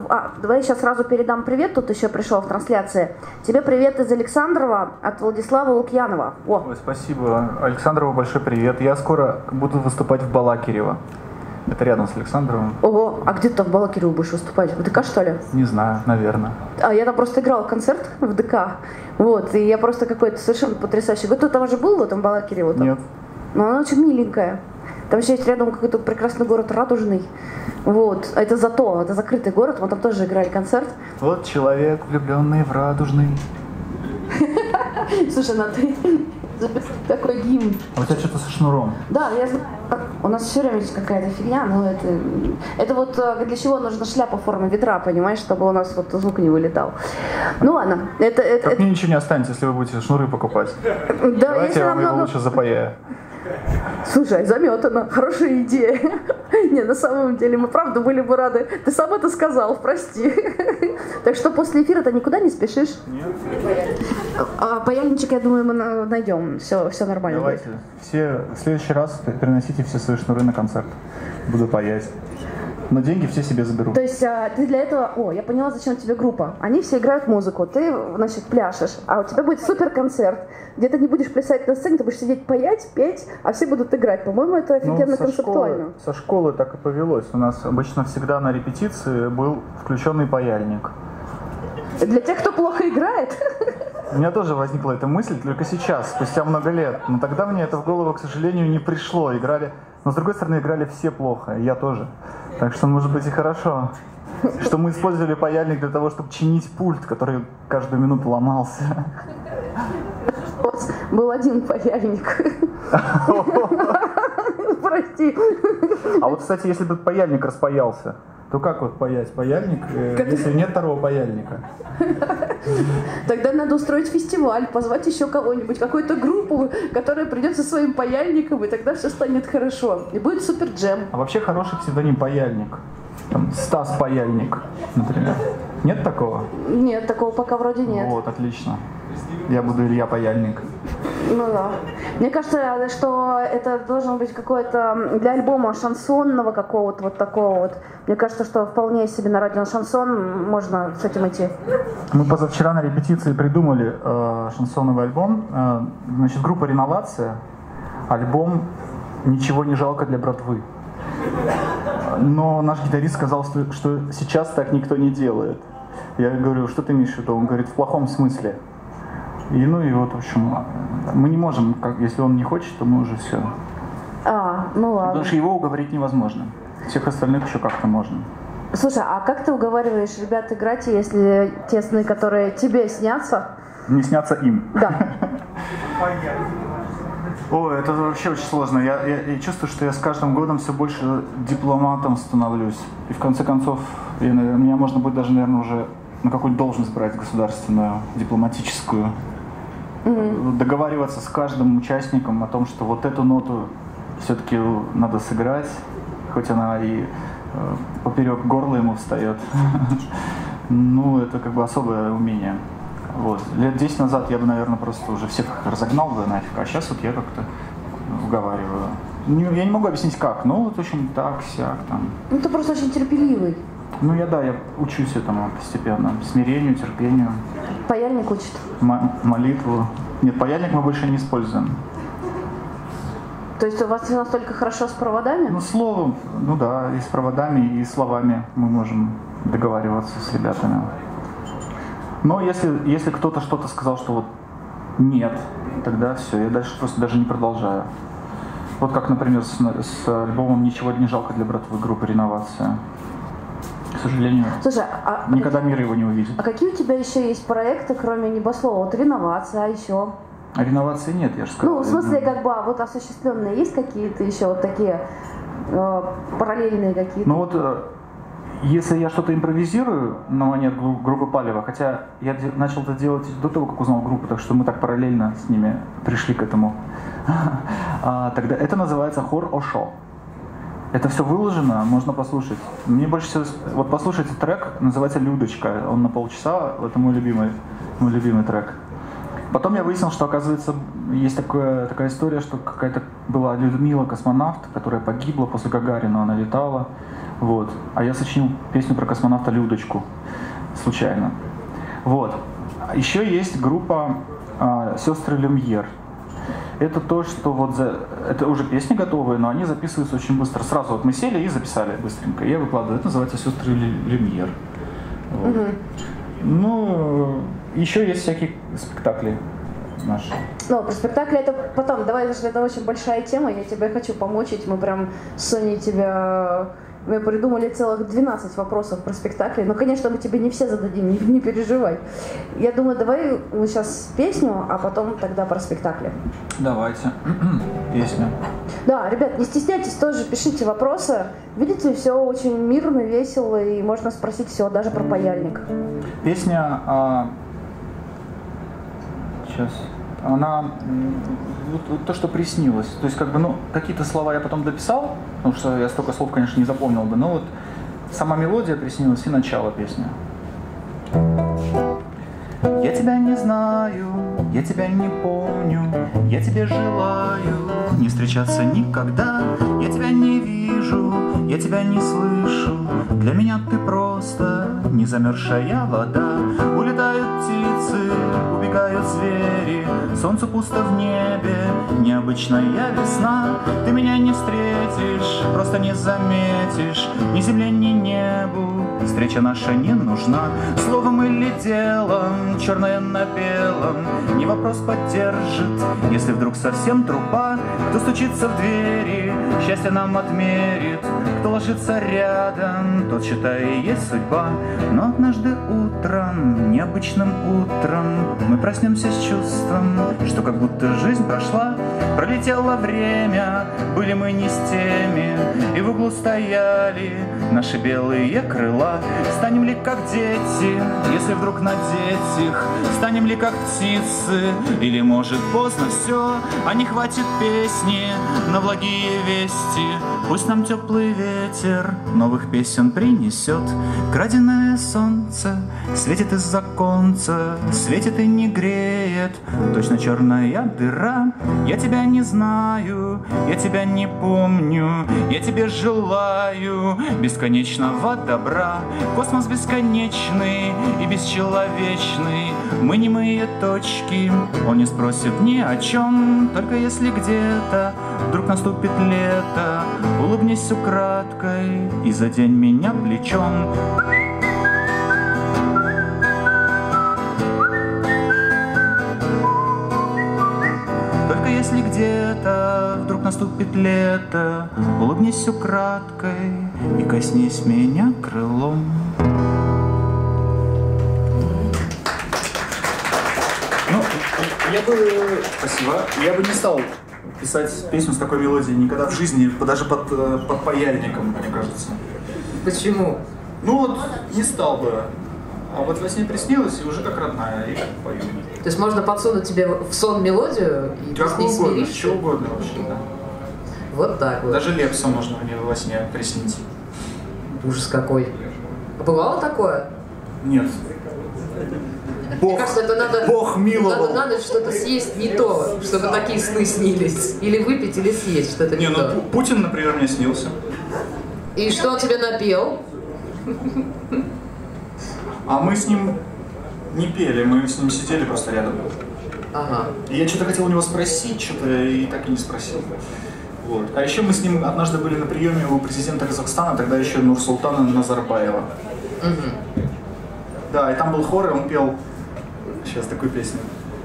давай я сейчас сразу передам привет, тут еще пришел в трансляции. Тебе привет из Александрова от Владислава Лукьянова. Ой, спасибо. Александрову большой привет. Я скоро буду выступать в Балакирево. Это рядом с Александровым. Ого, а где ты в Балакирево будешь выступать? В ДК, что ли? Не знаю, наверное. Я там просто играла концерт в ДК. Вот, и я просто какой-то совершенно потрясающий. Ты там уже был в этом Балакирево? Нет. Но она очень миленькая. Там еще есть рядом какой-то прекрасный город Радужный. Вот. Это это закрытый город, мы там тоже играли концерт. Вот человек, влюбленный в Радужный. Слушай, ты такой гимн. А у тебя что-то со шнуром? Да, я знаю. У нас все время есть какая-то фигня, но это вот для чего нужна шляпа в форме ветра, понимаешь, чтобы у нас вот звук не вылетал. Ну ладно. Так мне ничего не останется, если вы будете шнуры покупать. Да, давайте я вам его лучше запаяю. Слушай, заметано, хорошая идея. Не, на самом деле мы правда были бы рады. Ты сам это сказал, прости. Так что после эфира ты никуда не спешишь? Нет. Паяльничек, я думаю, мы найдем. Все нормально. Давайте. В следующий раз приносите все свои шнуры на концерт. Буду паять. Но деньги все себе заберу. То есть ты для этого... я поняла, зачем тебе группа. Они все играют музыку, ты, значит, пляшешь, а у тебя будет супер концерт, где ты не будешь плясать на сцене, ты будешь сидеть паять, петь, а все будут играть. По-моему, это офигенно концептуально. Со школы так и повелось. У нас обычно всегда на репетиции был включенный паяльник. Для тех, кто плохо играет? У меня тоже возникла эта мысль, только сейчас, спустя много лет. Но тогда мне это в голову, к сожалению, не пришло. Но с другой стороны, играли все плохо, и я тоже. Так что, может быть, и хорошо, что мы использовали паяльник для того, чтобы чинить пульт, который каждую минуту ломался. Был один паяльник. Прости. А вот, кстати, если бы паяльник распаялся, то как вот паять паяльник, если нет второго паяльника? Тогда надо устроить фестиваль, позвать еще кого-нибудь, какую-то группу, которая придет со своим паяльником, и тогда все станет хорошо. И будет супер джем. А вообще хороший псевдоним паяльник. Там Стас Паяльник, например. Нет такого? Нет, такого пока вроде нет. Вот, отлично. Я буду Илья Паяльник. Ну да. Мне кажется, что это должен быть какой-то для альбома шансонного какого-то вот такого вот. Мне кажется, что вполне себе на радио шансон можно с этим идти. Мы позавчера на репетиции придумали шансоновый альбом. Значит, группа «Реновация». Альбом «Ничего не жалко для братвы». Но наш гитарист сказал, что сейчас так никто не делает. Я говорю, что ты имеешь в виду? Он говорит, в плохом смысле. И вот, в общем, мы не можем, если он не хочет, то мы уже все. Ну ладно. Потому что его уговорить невозможно. Всех остальных еще как-то можно. Слушай, а как ты уговариваешь ребят играть, если те сны, которые тебе снятся? Не снятся им. Да. Ой, это вообще очень сложно. Я чувствую, что я с каждым годом все больше дипломатом становлюсь. И в конце концов, меня можно будет даже, наверное, уже на какую-то должность брать государственную, дипломатическую. Договариваться с каждым участником о том, что вот эту ноту все-таки надо сыграть, хоть она и поперек горла ему встает. Это как бы особое умение. Вот. Лет 10 назад я бы, наверное, просто уже всех разогнал бы нафиг, а сейчас вот я как-то уговариваю. Я не могу объяснить как, в общем, так, сяк, там. Ты просто очень терпеливый. Я учусь этому постепенно, смирению, терпению. Паяльник учит? Молитву. Нет, паяльник мы больше не используем. То есть у вас все настолько хорошо с проводами? Словом, да, и с проводами, и словами мы можем договариваться с ребятами. Но если кто-то что-то сказал, что вот нет, тогда все, я дальше просто даже не продолжаю. Вот как, например, с альбомом «Ничего не жалко для братвы» группы «Реновация». К сожалению, слушай, никогда мир его не увидит. А какие у тебя еще есть проекты, кроме «Небослова»? Вот «Реновация», а еще? А реновации нет, я же сказал. В смысле, вот осуществленные есть какие-то еще вот такие параллельные какие-то? Если я что-то импровизирую на манер группы Палева, хотя я начал это делать до того, как узнал группу, так что мы так параллельно с ними пришли к этому, тогда это называется хор Ошо. Это все выложено, можно послушать. Мне больше всего... Вот послушайте трек, называется «Людочка». Он на полчаса, это мой любимый трек. Потом я выяснил, что, оказывается, есть такая история, что какая-то была Людмила, космонавт, которая погибла после Гагарина, она летала. Вот. А я сочинил песню про космонавта Людочку. Случайно. Вот. Еще есть группа «Сестры Люмьер». Это то, что вот это уже песни готовые, но они записываются очень быстро. Сразу вот мы сели и записали быстренько. Я выкладываю. Это называется «Сестры Люмьер». Вот. Ну, еще есть всякие спектакли наши. Ну, про спектакли это потом. Давай, потому что это очень большая тема, я тебе хочу помочить. Мы прям с Соней мы придумали целых 12 вопросов про спектакли. Но, конечно, мы тебе не все зададим, не переживай. Я думаю, давай мы сейчас песню, а потом тогда про спектакли. Давайте. Песня. Да, ребят, не стесняйтесь, тоже пишите вопросы. Видите, все очень мирно, весело, и можно спросить все, даже про паяльник. Песня, сейчас, она, вот то, что приснилось. То есть, как бы, ну, какие-то слова я потом дописал, потому что я столько слов, конечно, не запомнил бы, но вот сама мелодия приснилась и начало песни. Я тебя не знаю, я тебя не помню, я тебе желаю не встречаться никогда. Я тебя не вижу, я тебя не слышу, для меня ты просто не замерзшая вода. Улетают птицы, убегают звери, солнце пусто в небе, необычная весна. Ты меня не встретишь, просто не заметишь, ни земле, ни небу встреча наша не нужна. Словом или делом, черное на белом, не вопрос поддержит, если вдруг совсем труба. Кто стучится в двери, счастье нам отмерит, кто ложится рядом, тот, считай, и есть судьба. Но однажды утром, необычным утром, мы проснемся с чувством, что как будто жизнь прошла. Пролетело время, были мы не с теми, и в углу стояли наши белые крыла. Станем ли как дети, если вдруг надеть их? Станем ли как птицы, или может поздно все? А не хватит песни на благие вести. Пусть нам теплый ветер новых песен принесет. Краденое солнце светит из-за конца, светит и не греет, точно черная дыра. Я тебя не знаю, я тебя не помню, я тебе желаю бесконечного добра. Космос бесконечный и бесчеловечный, мы немые точки, он не спросит ни о чем. Только если где-то вдруг наступит лето, улыбнись украдкой и задень меня плечом. Только если где-то вдруг наступит лето, улыбнись украдкой и коснись меня крылом. Ну, спасибо. Я бы не стал писать песню с такой мелодией никогда в жизни, даже под паяльником, мне кажется. Почему? Ну вот, не стал бы. А вот во сне приснилось, и уже как родная, и пою. То есть можно подсунуть тебе в сон мелодию, и ты с ней смиришься? Что угодно вообще, да. Вот так вот. Даже Лепса можно мне во сне приснить. Ужас какой. А бывало такое? Нет. Мне кажется, это надо, Бог миловал. Надо на ночь что-то съесть не то, чтобы такие сны снились. Или выпить, или съесть что-то не то. Ну, Путин, например, мне снился. И что он тебе напел? А мы с ним не пели, мы с ним сидели просто рядом. Ага. И я что-то хотел у него спросить, что-то и так и не спросил. Вот. А еще мы с ним однажды были на приеме у президента Казахстана, тогда еще Нурсултана Назарбаева. Угу. Да, и там был хор, и он пел сейчас такую песню.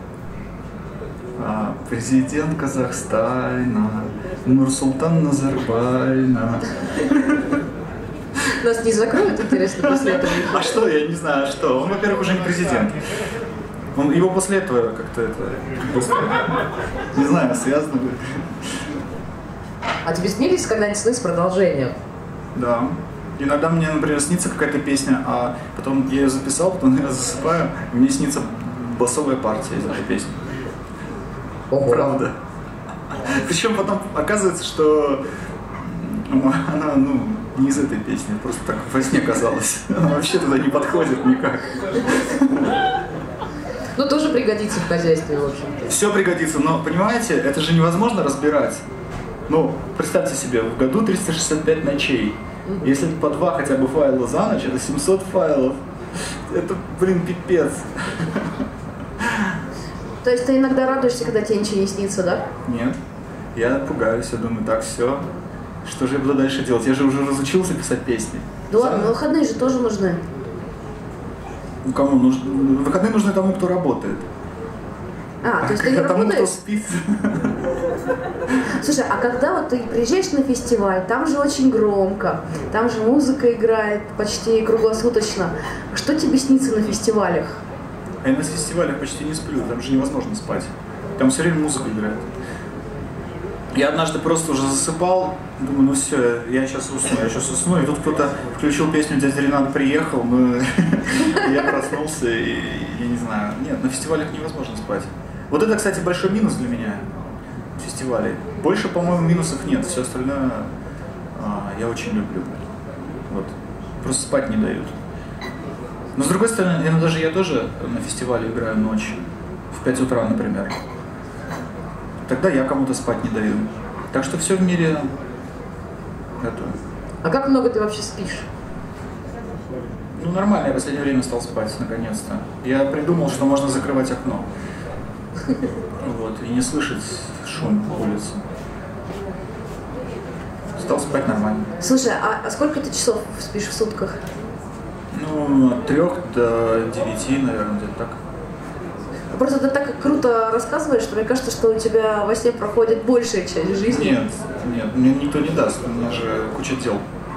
Президент Казахстана, Нурсултан Назарбаевна. Нас не закроют, интересно, после этого? А что, я не знаю, что. Он, во-первых, уже не президент. Его после этого как-то быстро, не знаю, связано будет. А тебе снились когда-нибудь сны с продолжением? Да. Иногда мне, например, снится какая-то песня, а потом я ее записал, потом я засыпаю, и мне снится басовая партия из этой песни. Ого. Правда. Причем потом оказывается, что она, не из этой песни, просто так во сне казалось. Она вообще туда не подходит никак. Ну, тоже пригодится в хозяйстве, в общем-то. Все пригодится, но, понимаете, это же невозможно разбирать. Ну, представьте себе, в году 365 ночей. Если по 2 хотя бы файла за ночь, это 700 файлов. Это, блин, пипец. То есть ты иногда радуешься, когда тебе ничего не снится, да? Нет. Я пугаюсь, я думаю, так, все. Что же я буду дальше делать? Я же уже разучился писать песни. Да ладно, но выходные же тоже нужны. Ну, кому нужны? Выходные нужны тому, кто работает. То есть ты не тому, кто работаешь? спит. Слушай, а когда вот ты приезжаешь на фестиваль, там же очень громко, там же музыка играет почти круглосуточно. Что тебе снится на фестивалях? А я на фестивалях почти не сплю, там же невозможно спать. Там все время музыка играет. Я однажды просто уже засыпал, думаю, ну все, я сейчас усну, и тут кто-то включил песню «Дядя Ренат приехал», я проснулся, и я не знаю, нет, на фестивалях невозможно спать. Вот это, кстати, большой минус для меня, фестивалей. Больше, по-моему, минусов нет, все остальное я очень люблю. Вот. Просто спать не дают. Но с другой стороны, я тоже на фестивале играю ночью, в 5 утра, например. Тогда я кому-то спать не даю. Так что все в мире это. А как много ты вообще спишь? Ну нормально, я в последнее время стал спать, наконец-то. Я придумал, что можно закрывать окно. Вот, и не слышать шум улицы. Стал спать нормально. Слушай, а сколько ты часов спишь в сутках? Ну, от 3 до 9, наверное, где-то так. Просто ты так круто рассказываешь, что мне кажется, что у тебя во сне проходит большая часть жизни. Нет, мне никто не даст, у меня же куча дел.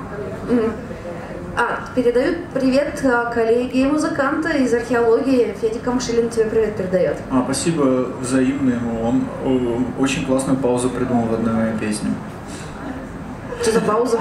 Передают привет коллеги музыканта из археологии. Федя Камшилин тебе привет передает. Спасибо взаимно ему, он очень классную паузу придумал в одной моей песне. Что за пауза?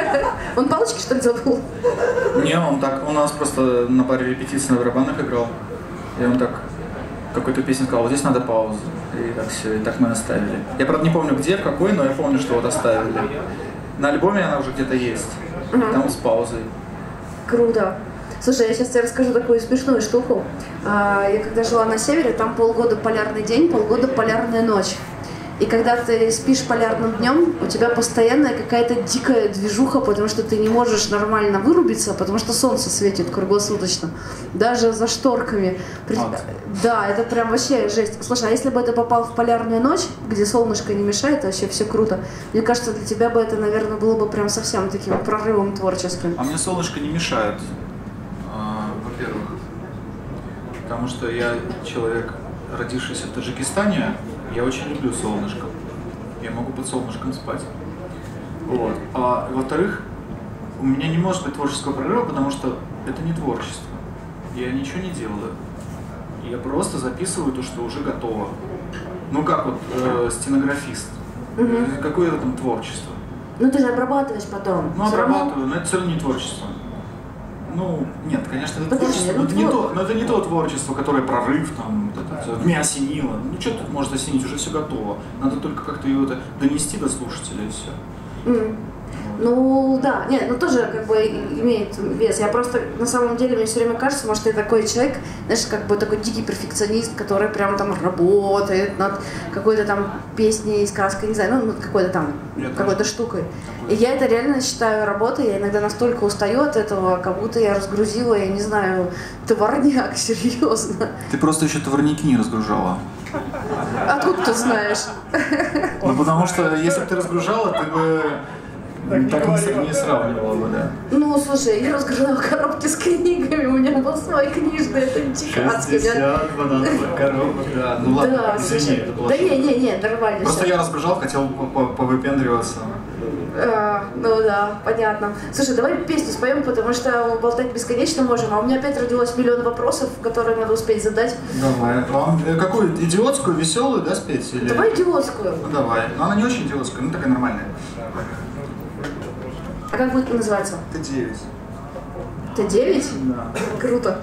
Он палочки, что ли, забыл? Не, он так, у нас просто на паре репетиций на барабанах играл, и он так какую-то песню сказал, вот здесь надо паузу. И так все, и так мы оставили. Я, правда, не помню где, в какой, но я помню, что вот оставили. На альбоме она уже где-то есть, там с паузой. Круто. Слушай, я сейчас тебе расскажу такую смешную штуку. Я когда жила на севере, там полгода полярный день, полгода полярная ночь. И когда ты спишь полярным днем, у тебя постоянная какая-то дикая движуха, потому что ты не можешь нормально вырубиться, потому что солнце светит круглосуточно, даже за шторками. Да, это прям вообще жесть. Слушай, а если бы ты попал в полярную ночь, где солнышко не мешает, вообще все круто, мне кажется, для тебя бы это, наверное, было бы прям совсем таким прорывом творческим. А мне солнышко не мешает, во-первых, потому что я человек, родившийся в Таджикистане. Я очень люблю солнышко. Я могу под солнышком спать. Вот. А во-вторых, у меня не может быть творческого прорыва, потому что это не творчество. Я ничего не делаю. Я просто записываю то, что уже готово. Ну как вот стенографист. Какое это там творчество? Ну ты же обрабатываешь потом. Ну обрабатываю, но это все равно не творчество. Ну, нет, конечно, это творчество, но это не то творчество, которое прорыв, там, меня осенило. Ну, что тут может осенить, уже все готово. Надо только как-то его донести до слушателя, и все. Ну, да, нет, ну тоже как бы имеет вес. Я просто, на самом деле, мне все время кажется, может, я такой человек, знаешь, как бы такой дикий перфекционист, который прям там работает над какой-то там песней, сказкой, не знаю, ну, над какой-то там, какой-то штукой. И я это реально считаю работой, я иногда настолько устаю от этого, как будто я разгрузила, я не знаю, товарняк, серьезно. Ты просто еще товарники не разгружала. Откуда ты знаешь? Ну, потому что если бы ты разгружала, ты бы так не сравнивала бы, да. Ну, слушай, я разгружала коробки с книгами, у меня был свой книжный, это дикацкий. 60 банановых коробок, да. Ну ладно, да, извини, это было да не, нормально. Просто я разгружал, хотел повыпендриваться. Ну да, понятно. Слушай, давай песню споем, потому что болтать бесконечно можем, а у меня опять родилось миллион вопросов, которые надо успеть задать. Давай. Вам какую? Идиотскую, веселую, да, спеть? Или... Давай идиотскую. Ну давай. Но она не очень идиотская, ну такая нормальная. А как будет называться? Т9. Т9? Да. Круто.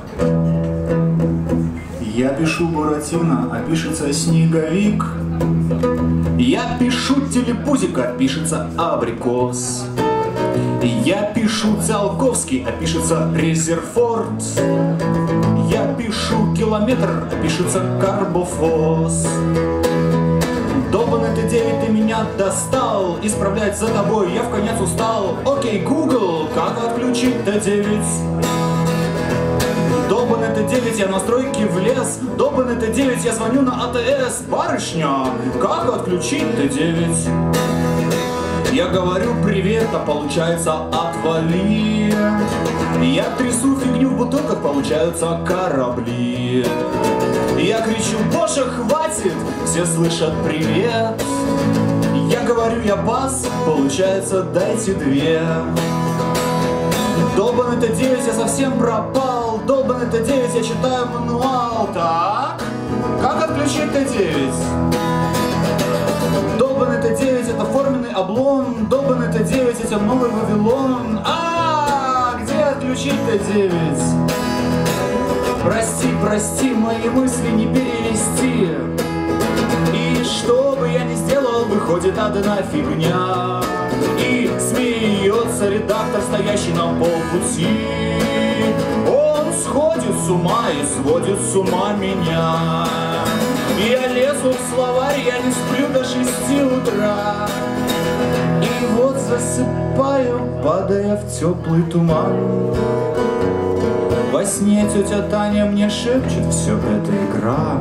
Я пишу Буратино, а пишется снеговик. Я пишу телепузика, а пишется абрикос. Я пишу Циолковский, а пишется Резерфорд. Я пишу километр, а пишется Карбофос. Долбанный Т9 Эй, ты меня достал, исправлять за тобой я в конец устал. Окей, Google, как отключить Т9? Долбанный Т9, я в настройки влез. Долбанный Т9, я звоню на АТС. Барышня, как отключить Т9? Я говорю привет, а получается отвали. Я трясу фигню в бутылках, получаются корабли. Я кричу, боже, хватит, все слышат привет. Я говорю, я бас, получается дайте две. Долбанный Т9, я совсем пропал. Долбанный Т9, я читаю мануал. Так, как отключить Т9? Долбанный Т9, это форменный облом. Долбанный Т9, это новый Вавилон. Где отключить Т9? Прости, прости, мои мысли не перевести. И что бы я ни сделал, выходит одна фигня. И смеется редактор, стоящий на полпути. Он сходит с ума и сводит с ума меня. Я лезу в словарь, я не сплю до 6 утра. И вот засыпаю, падая в теплый туман. Во сне тетя Таня мне шепчет, все это игра.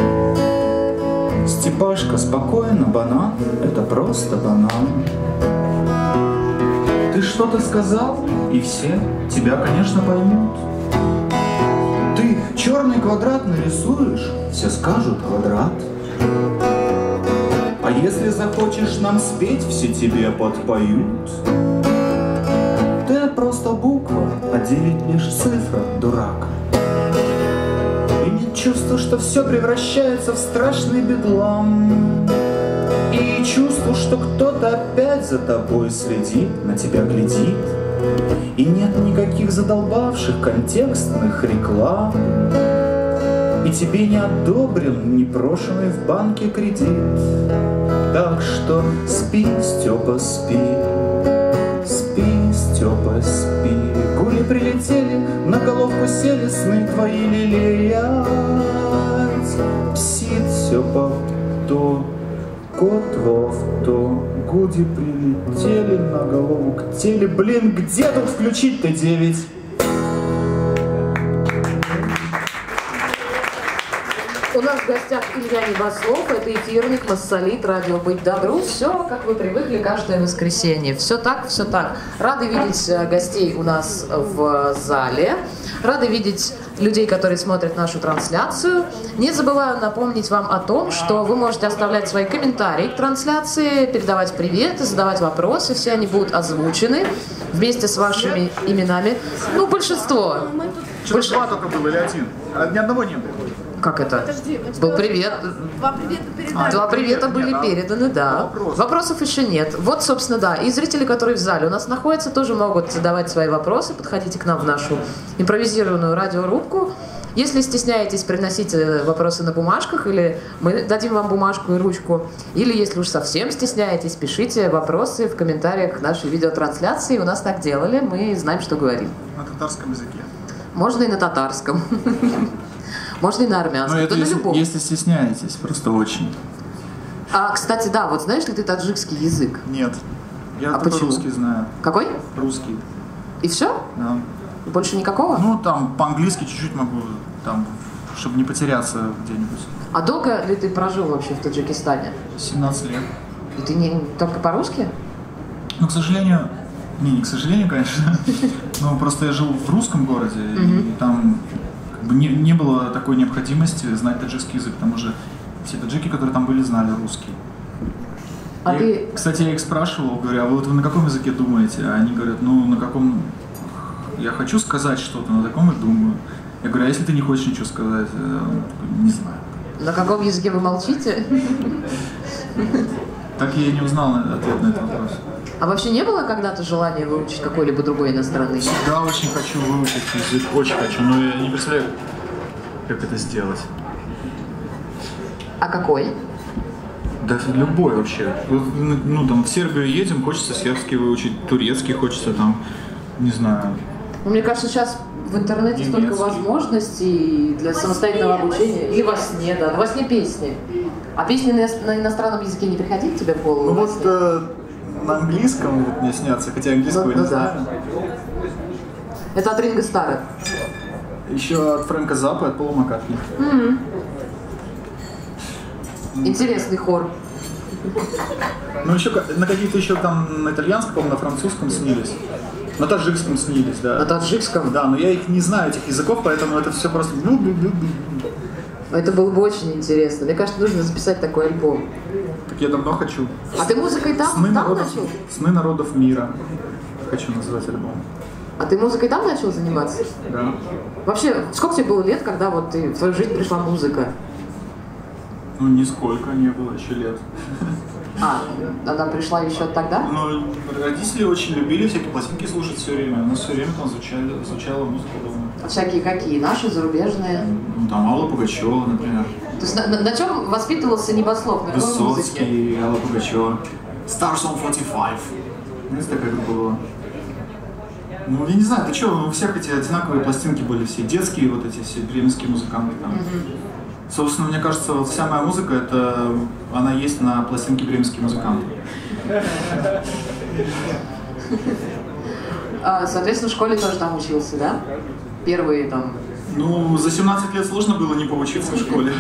Степашка, спокойно, банан, это просто банан. Ты что-то сказал, и все тебя, конечно, поймут. Ты черный квадрат нарисуешь, все скажут квадрат. А если захочешь нам спеть, все тебе подпоют. Т просто буква, а 9 лишь цифра, дурак. И нет чувства, что все превращается в страшный бедлам. И чувство, что кто-то опять за тобой следит, на тебя глядит. И нет никаких задолбавших контекстных реклам. И тебе не одобрен непрошенный в банке кредит. Так что спи, Степа, спи. Спи, Степа, спи. Гули прилетели, на головку сели, сны твои лелеять. Псит, Степа, кто? Кот в авто. Гуди прилетели, на голову к теле. Блин, где тут включить Т9? У нас в гостях Илья Небослов, это эфирник, Массолит, радио «Быть добру». Все, как вы привыкли, каждое воскресенье. Все так, все так. Рады видеть гостей у нас в зале. Рады видеть людей, которые смотрят нашу трансляцию. Не забываю напомнить вам о том, что вы можете оставлять свои комментарии к трансляции, передавать приветы, задавать вопросы. Все они будут озвучены вместе с вашими именами. Ну, большинство. Два только было или один? Ни одного не было. Как это? Подожди, Был привет. Два привета передали. Два привета были переданы, да. Вопросов еще нет. Вот, собственно, да. И зрители, которые в зале у нас находятся, тоже могут задавать свои вопросы. Подходите к нам в нашу импровизированную радиорубку. Если стесняетесь, приносите вопросы на бумажках, или мы дадим вам бумажку и ручку. Или, если уж совсем стесняетесь, пишите вопросы в комментариях к нашей видеотрансляции. У нас так делали, мы знаем, что говорим. На татарском языке. Можно и на татарском. Можно и на армянском. Но это если стесняетесь, просто очень. А, кстати, да, вот знаешь ли ты таджикский язык? Нет. Я только почему? русский знаю. Какой? Русский. И все? Да. Больше никакого? Ну, там по-английски чуть-чуть могу, там, чтобы не потеряться где-нибудь. А долго ли ты прожил вообще в Таджикистане? 17 лет. И ты не только по-русски? Ну, к сожалению, не к сожалению, конечно, но просто я жил в русском городе, и там как бы не было такой необходимости знать таджикский язык, к тому же все таджики, которые там были, знали русский. А ты... Кстати, я их спрашивал, говорю, а вот вы на каком языке думаете? А они говорят, ну, на каком... Я хочу сказать что-то, на таком и думаю. Я говорю, а если ты не хочешь ничего сказать? Не знаю. На каком языке вы молчите? Так я и не узнал ответ на этот вопрос. А вообще не было когда-то желания выучить какой-либо другой иностранный язык? Да, очень хочу выучить язык, очень хочу, но я не представляю, как это сделать. А какой? Да любой вообще. Ну, там в Сербию едем, хочется сербский выучить, турецкий хочется там, не знаю. Ну, мне кажется, сейчас В интернете столько возможностей для самостоятельного обучения. Или во сне, да. Во сне песни. А песни на иностранном языке не приходили тебе в голову? Ну вот на английском вот мне снятся, хотя английского не знаю. Это от Ринго Старра. Еще от Фрэнка Заппа, от Пола Маккартни. Интересный хор. Ну еще на каких-то еще там на итальянском, на французском снились. На таджикском снились, да. На таджикском? Да, но я их не знаю, этих языков, поэтому это все просто... Это было бы очень интересно. Мне кажется, нужно записать такой альбом. Так я давно хочу. А ты музыкой там начал? «Сны народов мира». Хочу назвать альбом. А ты музыкой там начал заниматься? Да. Вообще, сколько тебе было лет, когда вот в твою жизнь пришла музыка? Ну, нисколько не было еще лет. А, она пришла еще тогда? Ну, родители очень любили всякие пластинки слушать все время. У нас все время там звучала музыка дома. Всякие какие? Наши, зарубежные? Ну, там Алла Пугачева, например. То есть на чем воспитывался Небослов? На какой музыке? Высоцкий, Алла Пугачева. Stars on 45. Знаете, такая группа была. Ну, я не знаю, ты что, у всех эти одинаковые пластинки были все. Детские вот эти все бременские музыканты там. Собственно, мне кажется, вот вся моя музыка, это она есть на пластинке «Бременские музыканты». Соответственно, в школе тоже там учился, да? Первые там... Ну, за 17 лет сложно было не поучиться в школе.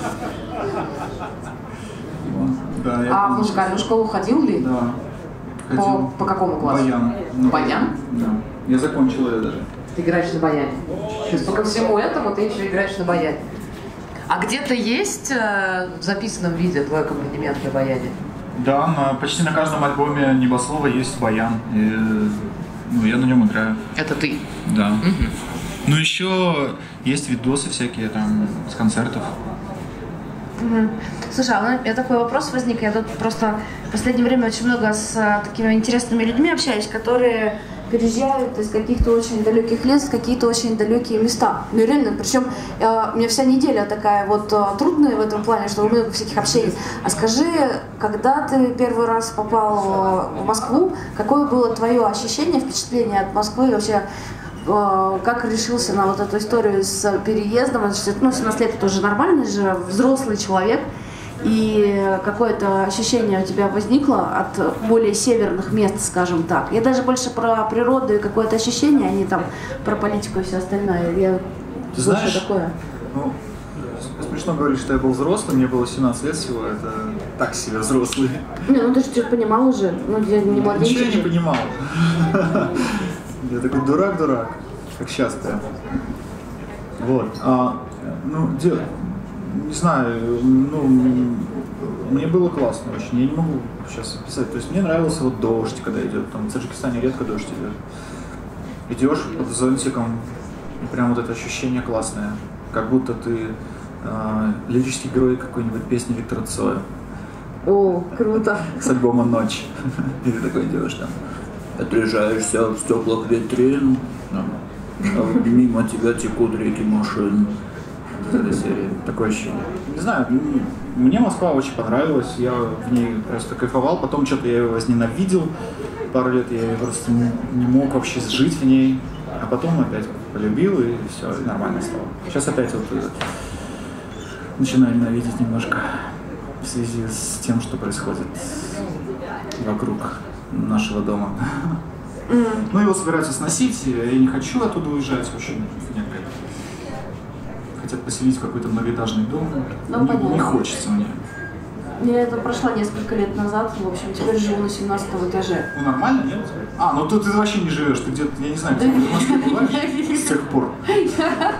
А в музыкальную школу ходил ли? Да. Ходил. По какому классу? Баян. Баян? Да. Я закончил ее даже. Ты играешь на баяне. То есть по всему этому ты еще играешь на баяне. А где-то есть в записанном виде твой аккомпанемент на баяне? Да, почти на каждом альбоме Небослова есть баян. И, ну, я на нем играю. Это ты? Да. Ну, еще есть видосы всякие там с концертов. Слушай, а у меня такой вопрос возник. Я тут просто в последнее время очень много с такими интересными людьми общаюсь, которые переезжают из каких-то очень далеких мест в какие-то очень далекие места. Ну реально, причем у меня вся неделя такая вот трудная в этом плане, что много всяких общений. А скажи, когда ты первый раз попал в Москву, какое было твое ощущение, впечатление от Москвы и вообще как решился на вот эту историю с переездом? Ну, 17 лет это уже нормальный же взрослый человек. И какое-то ощущение у тебя возникло от более северных мест, скажем так. Я даже больше про природу и какое-то ощущение, а не там про политику и все остальное. Я знаешь, такое. Ну, смешно говорить, что я был взрослый, мне было 17 лет всего, это так себе взрослый. Не, ну ты же понимал уже, ну я не младенчик. Ничего я не понимал. Я такой дурак, как сейчас-то. Вот. Ну, не знаю, ну, мне было классно очень, я не могу сейчас описать. То есть мне нравился вот дождь, когда идет, там в Таджикистане редко дождь идет. Идешь под зонтиком, и прям вот это ощущение классное, как будто ты лирический герой какой-нибудь песни Виктора Цоя. О, круто. С альбома «Ночь». И ты такой идешь там, отряжаешься в стеклах витрин, а мимо тебя текут реки машин. Вот этой серии. Такое ощущение. Не знаю, мне Москва очень понравилась, я в ней просто кайфовал, потом что-то я ее возненавидел, пару лет я просто не мог вообще жить в ней, а потом опять полюбил и все, и нормально стало. Сейчас опять вот начинаю ненавидеть немножко в связи с тем, что происходит вокруг нашего дома. Ну, его собираются сносить, я не хочу оттуда уезжать, в общем, нет. Хотят поселить в какой-то многоэтажный дом, не хочется мне. Я это прошла несколько лет назад, в общем, теперь живу на 17 этаже. Ну нормально, нет? Ну ты вообще не живешь, ты где-то, я не знаю, где ты в Москве бываешь с тех пор.